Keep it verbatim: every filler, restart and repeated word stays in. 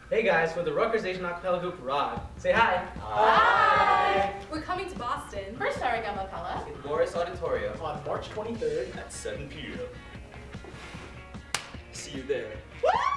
Hey guys, we're the Rutgers Asian Acapella group RAAG. Say hi. Hi. We're coming to Boston. First Re Ga Ma Pella in Morris Auditorium on March twenty-third at seven p m See you there. Woo!